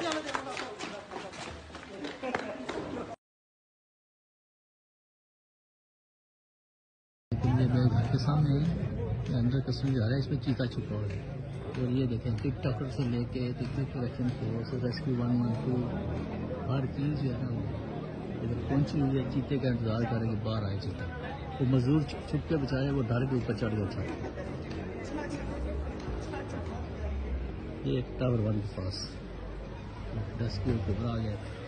मेरे घर के सामने ही अंदर कस्टमर जा रहा है, इसमें चीता छुपा हुआ है। और ये देखें टिकटॉकर से लेके टिकटॉक कलेक्शन फोर्स रेस्क्यू 112 हर चीज़ जो है ना वो इधर पहुंची हुई है। चीते का इंतजार कर रहे कि बाहर आए चीता। वो मजदूर छुप के बचाए, वो डर के ऊपर चढ़ गया था। ये टावर 1 के पास रेस्क्यू घबरा गया था।